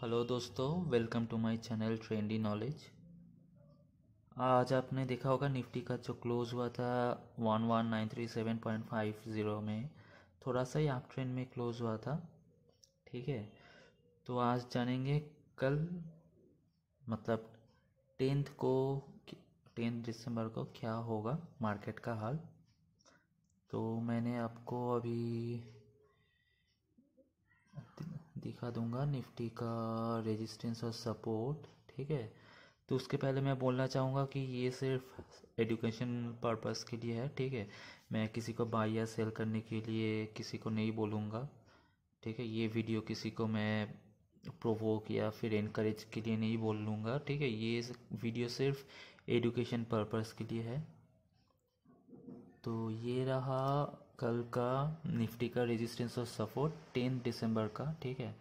Hello दोस्तों, welcome to my channel trendy knowledge. आज आपने देखा होगा निफ्टी का जो क्लोज हुआ था 11937.50 में, थोड़ा सा ही आप ट्रेंड में क्लोज हुआ था। ठीक है, तो आज जानेंगे कल मतलब 10 दिसंबर को क्या होगा मार्केट का हाल। तो मैंने आपको अभी दिखा दूंगा निफ्टी का रेजिस्टेंस और सपोर्ट। ठीक है, तो उसके पहले मैं बोलना चाहूँगा कि ये सिर्फ एजुकेशन पर्पस के लिए है। ठीक है, मैं किसी को बाय या सेल करने के लिए किसी को नहीं बोलूँगा। ठीक है, ये वीडियो किसी को मैं प्रोवोक या फिर इनकरेज के लिए नहीं बोलूँगा। ठीक है, ये वीडियो सिर्फ एजुकेशन पर्पस के लिए है। तो ये रहा कल का निफ्टी का रेजिस्टेंस और सपोर्ट 10 दिसंबर का। ठीक है,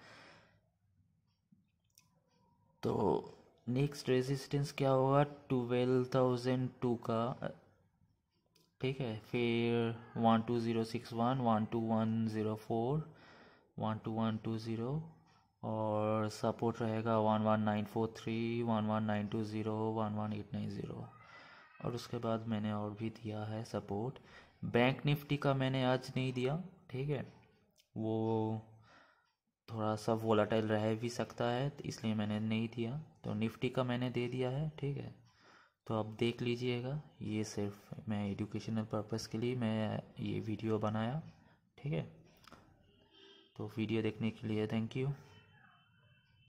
तो नेक्स्ट रेजिस्टेंस क्या होगा 12,002 का। ठीक है, फिर 12061, 12104, 12120 और सपोर्ट रहेगा 11943, 11920, 11890। और उसके बाद मैंने और भी दिया है सपोर्ट। बैंक निफ्टी का मैंने आज नहीं दिया। ठीक है, वो थोड़ा सा वोलाटाइल रह भी सकता है, तो इसलिए मैंने नहीं दिया। तो निफ्टी का मैंने दे दिया है। ठीक है, तो आप देख लीजिएगा, ये सिर्फ मैं एजुकेशनल पर्पस के लिए मैं ये वीडियो बनाया। ठीक है, तो वीडियो देखने के लिए थैंक यू।